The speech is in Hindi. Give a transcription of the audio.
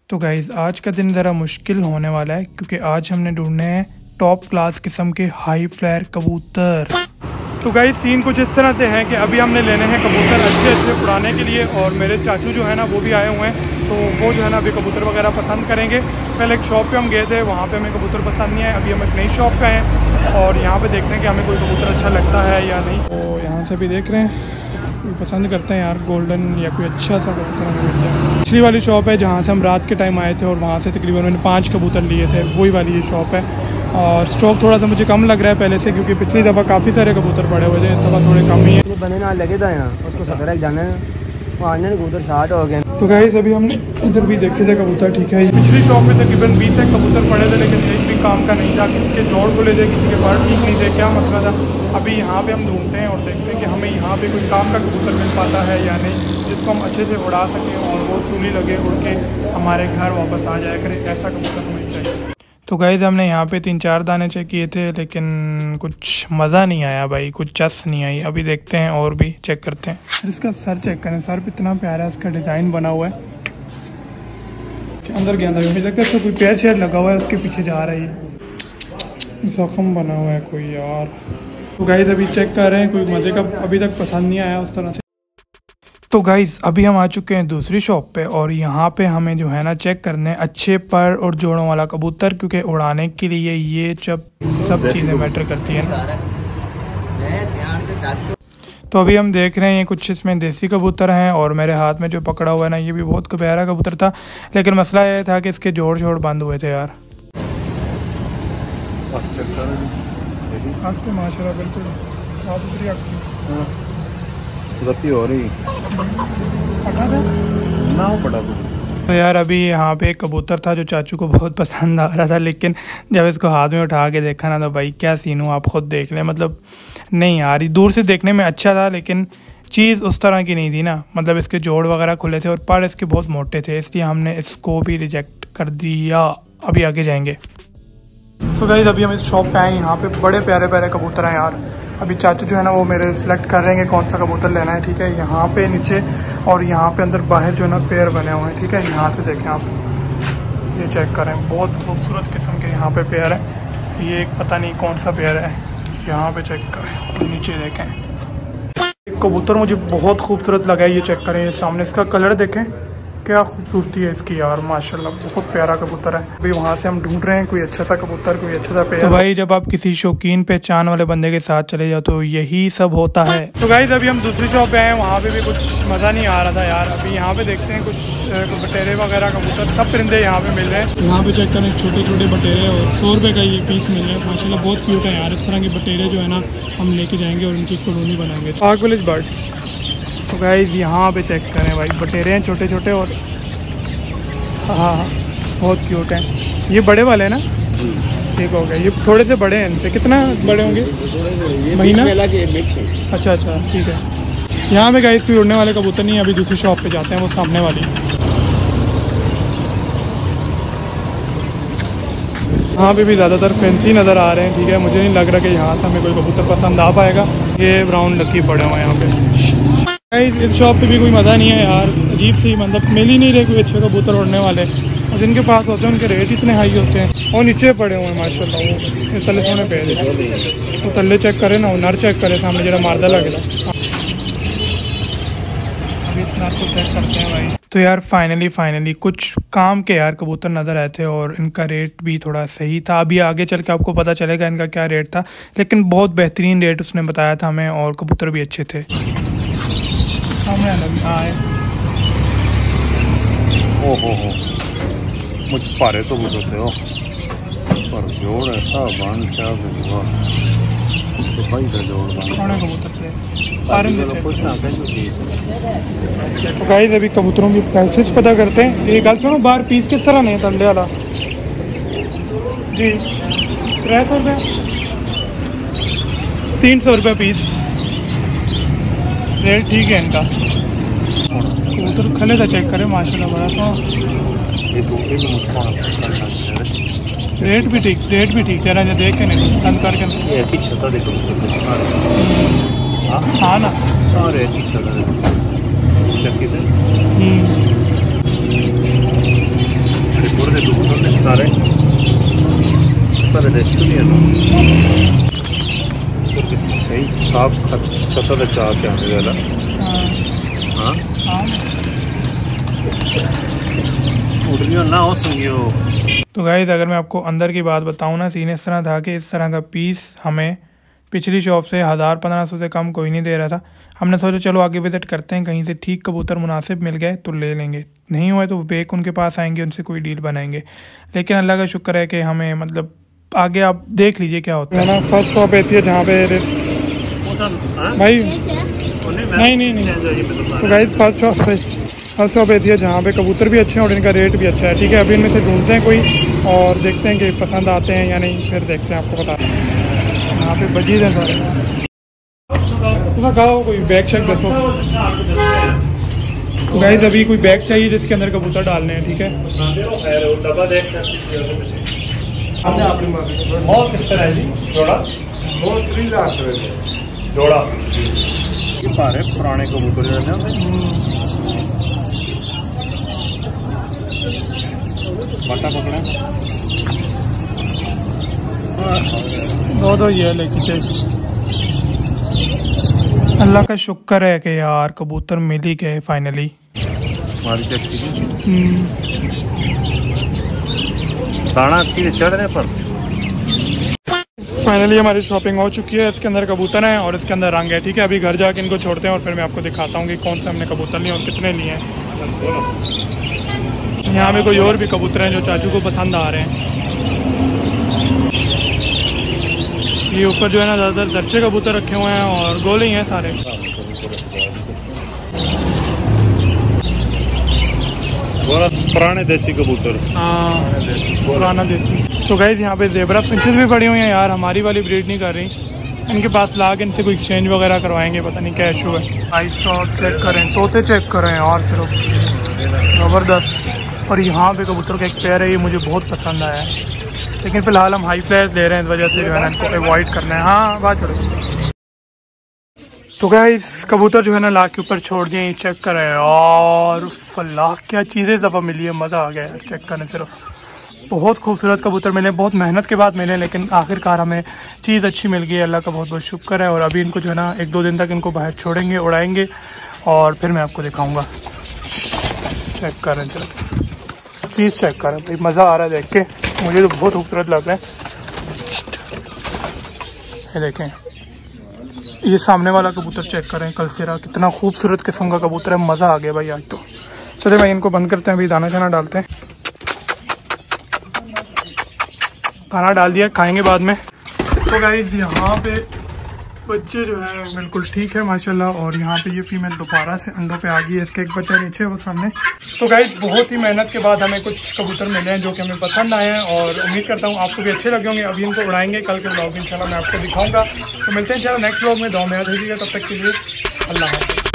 तो गाइज़ आज का दिन ज़रा मुश्किल होने वाला है क्योंकि आज हमने ढूंढने हैं टॉप क्लास किस्म के हाई फ्लायर कबूतर। तो गाइज़ सीन कुछ इस तरह से है कि अभी हमने लेने हैं कबूतर अच्छे अच्छे उड़ाने के लिए, और मेरे चाचू जो है ना वो भी आए हुए हैं, तो वो जो है ना अभी कबूतर वगैरह पसंद करेंगे। पहले एक शॉप पे हम गए थे, वहाँ पे हमें कबूतर पसंद नहीं आए। अभी हम एक नई शॉप पे हैं और यहाँ पे देखते हैं कि हमें कोई कबूतर अच्छा लगता है या नहीं। तो यहाँ से भी देख रहे हैं कोई पसंद करते हैं यार, गोल्डन या कोई अच्छा सा कबूतर हमें मिल जाए। पिछली वाली शॉप है जहाँ से हम रात के टाइम आए थे और वहाँ से तकरीबन मैंने 5 कबूतर लिए थे, वही वाली ये शॉप है। और स्टॉक थोड़ा सा मुझे कम लग रहा है पहले से, क्योंकि पिछली दफ़ा काफ़ी सारे कबूतर पड़े हुए थे, इस दफ़ा थोड़े कम ही है। बने ना लगे था यहाँ उसको सदर जाना है, आने कबूतर शार्ट हो गए। तो गाइस अभी हमने इधर भी देखे थे कबूतर, ठीक है। पिछली शॉप में तकरीबन 20 कबूतर पड़े थे, लेकिन एक भी काम का नहीं था। किसी के जोड़ खुले थे, किसी के बार ठीक नहीं थे, क्या मसला था। अभी यहाँ पे हम ढूंढते हैं और देखते हैं कि हमें यहाँ पे कोई काम का कबूतर मिल पाता है या नहीं, जिसको हम अच्छे से उड़ा सकें और वो सूली लगे उड़ के हमारे घर वापस आ जाया करे, ऐसा कबूतर हमें चाहिए। तो गाइज़ हमने यहाँ पे 3-4 दाने चेक किए थे, लेकिन कुछ मज़ा नहीं आया भाई, कुछ चस नहीं आई। अभी देखते हैं और भी चेक करते हैं। इसका सर चेक करें, सर पे इतना प्यारा है, इसका डिज़ाइन बना हुआ है कि अंदर के अंदर मुझे लगता है इसको कोई पैर शेर लगा हुआ है, उसके पीछे जा रही है, जख्म बना हुआ है कोई यार। तो गाइज़ अभी चेक कर रहे हैं, कोई मज़े का अभी तक पसंद नहीं आया उस तरह से। तो गाइज़ अभी हम आ चुके हैं दूसरी शॉप पे, और यहाँ पे हमें जो है ना चेक करने अच्छे पर और जोड़ों वाला कबूतर, क्योंकि उड़ाने के लिए ये सब चीज़ें मैटर करती हैं। तो अभी हम देख रहे हैं ये कुछ इसमें देसी कबूतर हैं, और मेरे हाथ में जो पकड़ा हुआ है ना ये भी बहुत प्यारा कबूतर था, लेकिन मसला ये था कि इसके जोड़ शोड़ बंद हुए थे यार। माशाल्लाह बिल्कुल गति हो रही ना हो पड़ा। तो यार अभी यहाँ पे एक कबूतर था जो चाचू को बहुत पसंद आ रहा था, लेकिन जब इसको हाथ में उठा के देखा ना तो भाई क्या सीन हुआ आप खुद देख लें। मतलब नहीं यार, दूर से देखने में अच्छा था लेकिन चीज़ उस तरह की नहीं थी ना। मतलब इसके जोड़ वगैरह खुले थे और पर इसके बहुत मोटे थे, इसलिए हमने इसको भी रिजेक्ट कर दिया। अभी आगे जाएंगे। तो गाइस अभी हम इस शॉप पे आए, यहाँ पे बड़े प्यारे प्यारे कबूतर हैं यार। अभी चाचू जो है ना वो मेरे सिलेक्ट कर रहे हैं कौन सा कबूतर लेना है, ठीक है। यहाँ पे नीचे और यहाँ पे अंदर बाहर जो है ना पेयर बने हुए हैं, ठीक है। यहाँ से देखें आप, ये चेक करें, बहुत खूबसूरत किस्म के यहाँ पे पेयर है। ये एक पता नहीं कौन सा पेयर है, यहाँ पे चेक करें, नीचे देखें। एक कबूतर मुझे बहुत खूबसूरत लगा है, ये चेक करें, ये सामने इसका कलर देखें, क्या खूबसूरती है इसकी यार, माशाल्लाह बहुत प्यारा कबूतर है। अभी वहाँ से हम ढूंढ रहे हैं कोई अच्छा सा कबूतर, कोई अच्छा सा पेयर। तो भाई जब आप किसी शौकीन पहचान वाले बंदे के साथ चले जाओ तो यही सब होता है। तो गाइस अभी हम दूसरी शॉप पे हैं, वहाँ पे भी कुछ मज़ा नहीं आ रहा था यार। अभी यहाँ पे देखते हैं कुछ बटेरे वगैरह कबूतर, सब परिंदे यहाँ पे मिल रहे हैं। यहाँ पे चेक करें, छोटे छोटे बटेरे और 100 रुपये का ये पीस मिल रहा है, माशाल्लाह बहुत क्यूट है यार। इस तरह के बटेरे जो है ना हम लेके जाएंगे और उनकी कॉलोनी बनाएंगे। पाक विलेज बर्ड्स। तो गाइस यहाँ पे चेक करें भाई, बटेरे हैं छोटे छोटे और हाँ बहुत क्यूट हैं। ये बड़े वाले हैं ना, ठीक हो गया। ये थोड़े से बड़े हैं, इनसे कितना बड़े होंगे, महीना? अच्छा अच्छा ठीक है। यहाँ पे गाइस कोई उड़ने वाले कबूतर नहीं है। अभी दूसरी शॉप पे जाते हैं, वो सामने वाली। यहाँ पे भी ज़्यादातर फैंसी नज़र आ रहे हैं, ठीक है। मुझे नहीं लग रहा कि यहाँ से हमें कोई कबूतर पसंद आ पाएगा। ये ब्राउन लकी पड़े हुए हैं यहाँ पे। इस शॉप पे भी कोई मज़ा नहीं है यार, अजीब सी, मतलब मिल ही नहीं रहे कोई अच्छे कबूतर उड़ने वाले, और जिनके पास होते हैं उनके रेट इतने हाई होते हैं। और नीचे पड़े हुए हैं माशाल्लाह, वो तले सोने पे वो तले चेक करें ना, नर चेक करें, सामने जरा मारदा लगेगा। अभी इस नर को चेक करते हैं भाई। तो यार फाइनली कुछ काम के यार कबूतर नज़र आए थे और इनका रेट भी थोड़ा सही था। अभी आगे चल के आपको पता चलेगा इनका क्या रेट था, लेकिन बहुत बेहतरीन रेट उसने बताया था हमें, और कबूतर भी अच्छे थे। ओहो मुझ पारे तो बुझते हो, पर जोड़ ऐसा बांध क्या हुआ तो भाई का जोड़ कबूतर थे। तो गाइस अभी कबूतरों की प्राइसेस पता करते हैं। ये गल सुनो, बाहर पीस किस तरह नहीं तंडे वाला जी, 300 रुपये 300 रुपये पीस, रेट ठीक है इनका। कबूतर खले का चेक करें, माशाल्लाह बड़ा सा। रेट भी ठीक जरा जो देख के नहीं पसंद करके। हाँ ना पारे देसी नहीं है सही साफ छत चाह के आने वाला। हाँ उड़ियो ना हो संगियो। तो गाइस अगर मैं आपको अंदर की बात बताऊं ना, सीन इस तरह था कि इस तरह का पीस हमें पिछली शॉप से 1000-1500 से कम कोई नहीं दे रहा था। हमने सोचा चलो आगे विज़िट करते हैं, कहीं से ठीक कबूतर मुनासिब मिल गए तो ले लेंगे, नहीं हुआ तो बेक उनके पास आएंगे, उनसे कोई डील बनाएंगे। लेकिन अल्लाह का शुक्र है कि हमें मतलब आगे आप देख लीजिए क्या होता है ना। फर्स्ट शॉप ऐसी है जहाँ पे भाई नहीं तो गाइस फर्स्ट शॉप ऐसी है जहाँ पे कबूतर भी अच्छे हैं और इनका रेट भी अच्छा है। ठीक है, अभी इनमें से ढूंढते हैं कोई और देखते हैं कि पसंद आते हैं या नहीं, फिर देखते हैं, आपको बताते हैं। यहाँ पे बजीज हैं सारे। तो कहा कोई बैग शेक दसो। तो गाइस अभी कोई बैग चाहिए जिसके अंदर कबूतर डालने हैं। ठीक है, और किस तरह है जी जोड़ा? जोड़ा ये पारे पुराने कबूतर जो है बाटा पकड़ा दो ये लेके अल्लाह का शुक्र है कि यार कबूतर मिल ही गए फाइनली। दाना चढ़ने पर फाइनली हमारी शॉपिंग हो चुकी है। इसके अंदर कबूतर हैं और इसके अंदर रंग है। ठीक है, अभी घर जाके इनको छोड़ते हैं और फिर मैं आपको दिखाता हूँ कि कौन से हमने कबूतर लिए और कितने लिए हैं। यहाँ में कोई और भी कबूतर हैं जो चाचू को पसंद आ रहे हैं। ये ऊपर जो है ना ज़्यादातर जर्चे कबूतर रखे हुए हैं और गोले ही हैं सारे। पुराने देसी कबूतर। हाँ पुराना देसी। तो गाइस यहाँ पे ज़ेबरा फिंचेस भी पड़ी हुई हैं यार, हमारी वाली ब्रीड नहीं कर रही। इनके पास ला के इनसे कोई एक्सचेंज वगैरह करवाएंगे, पता नहीं क्या इशू है। आई शॉप चेक करें, तोते चेक करें और सिर्फ ज़बरदस्त। और यहाँ पे कबूतर का एक पेयर है, ये मुझे बहुत पसंद आया है, लेकिन फ़िलहाल हम हाई फ्लायर्स ले रहे हैं, इस वजह से जो है ना इनको अवॉइड करना है। हाँ बात करो। तो गाइस कबूतर जो है ना ला के ऊपर छोड़ दिए, चेक करें और फल्लाह क्या चीज़ें ज़बा मिली है, मज़ा आ गया यार चेक करें। सिर्फ बहुत खूबसूरत कबूतर मिले, बहुत मेहनत के बाद मिले, लेकिन आखिरकार हमें चीज़ अच्छी मिल गई, अल्लाह का बहुत बहुत शुक्र है। और अभी इनको जो है ना 1-2 दिन तक इनको बाहर छोड़ेंगे, उड़ाएंगे और फिर मैं आपको दिखाऊँगा। चेक करें चलो, चीज़ चेक करें भाई, मज़ा आ रहा है देख के, मुझे तो बहुत खूबसूरत लग रहा है। ये देखें, ये सामने वाला कबूतर चेक करें, कलसेरा, कितना खूबसूरत किस्म का कबूतर है, मज़ा आ गया भाई आज तो। चलिए भाई इनको बंद करते हैं, अभी दाना शाना डालते हैं। खाना डाल दिया, खाएंगे बाद में। तो गाइस यहाँ पे बच्चे जो है बिल्कुल ठीक है माशाल्लाह, और यहाँ पे ये फीमेल दोबारा से अंडों पे आ गई है, इसके एक बच्चा नीचे है वो सामने। तो गाइस बहुत ही मेहनत के बाद हमें कुछ कबूतर मिले हैं जो कि हमें पसंद आए हैं और उम्मीद करता हूँ आपको भी अच्छे लगे होंगे। अभी इनको उड़ाएंगे, कल के ब्लॉग में इंशाल्लाह मैं आपको दिखाऊंगा। तो मिलते हैं इंशाल्लाह नेक्स्ट ब्लॉग में, दुआ में याद रखिएगा, तब तक के लिए अल्लाह हाफ़िज़।